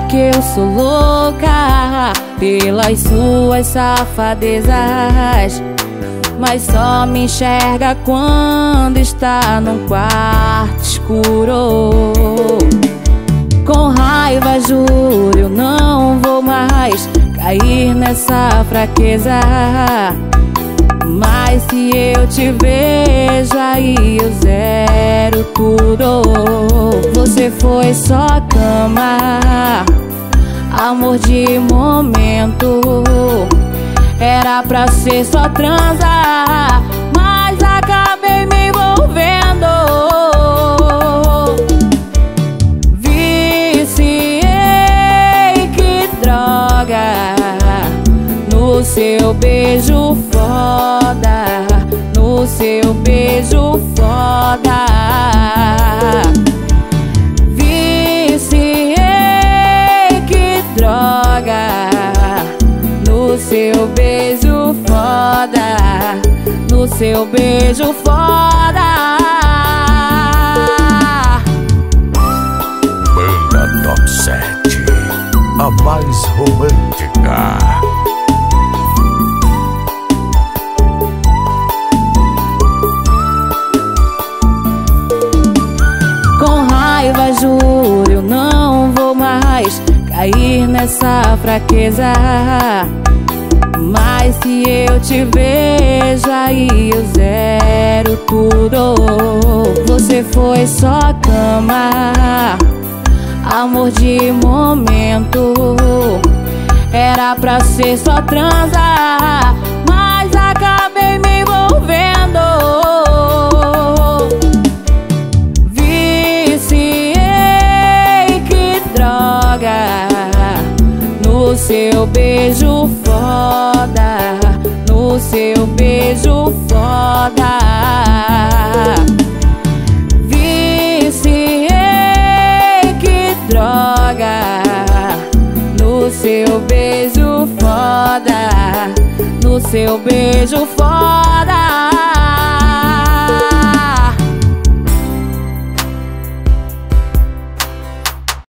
que eu sou louca pelas suas safadezas, mas só me enxerga quando está num quarto escuro. Com raiva juro, eu não vou mais cair nessa fraqueza, mas se eu te vejo aí eu zero tudo. Você foi só cama, amor de momento, era pra ser só transar, mas acabei me envolvendo. Viciei, que droga, no seu beijo foda, no seu beijo foda. Viciei, que droga, no seu beijo foda, no seu beijo foda. Banda Top 7, a mais romântica. Com raiva juro, eu não vou mais cair nessa fraqueza, mas se eu te vejo aí eu zero tudo. Você foi só cama, amor de momento, era pra ser só transar, mas acabei me envolvendo. Viciei, que droga, no seu beijo foda, no seu beijo foda. Viciei, que droga, no seu beijo foda, no seu beijo foda.